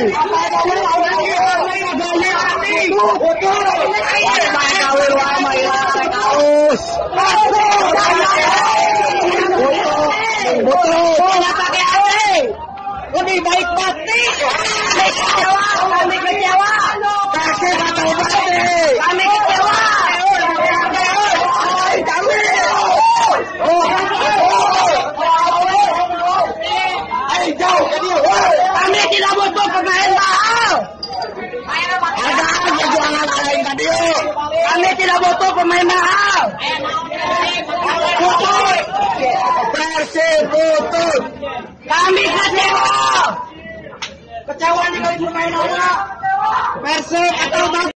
Lebih baik mati. Kami kecewa. Kami kecewa. Kami tidak butuh pemain mahal. Kami tidak butuh pemain mahal. Persib butuh. Kami kecewa. Kecewa nih kalau pemain orang. Persib atau